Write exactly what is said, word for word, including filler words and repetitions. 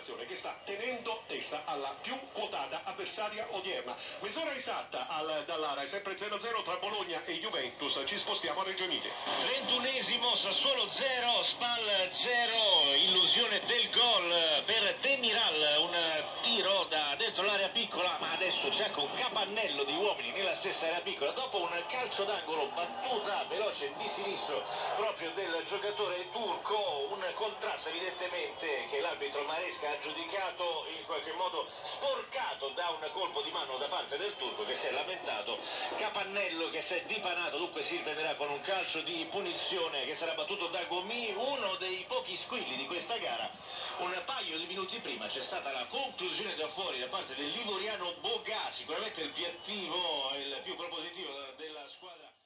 formazione che sta tenendo testa alla più quotata avversaria odierna. Mezz'ora esatta al, dall'Ara, è sempre zero zero tra Bologna e Juventus, ci spostiamo a Reggio Emilia. trentunesimo, Sassuolo zero, Spal zero, illusione del gol per Demiral, un tiro da dentro l'area piccola, ma adesso c'è anche un capannello di uomini nella stessa area piccola, dopo un calcio d'angolo, battuta veloce di sinistro proprio del giocatore turco, un contrasto evidentemente che l'arbitro Maresca ha giudicato in qualche modo sporcato da un colpo di mano da parte del turco, che si è lamentato. Capannello che si è dipanato, dunque si riprenderà con un calcio di punizione che sarà battuto da Gomi, uno dei pochi squilli di questa gara. Un paio di minuti prima c'è stata la conclusione da fuori da parte del livoriano Bogà, sicuramente il più attivo e il più propositivo della squadra.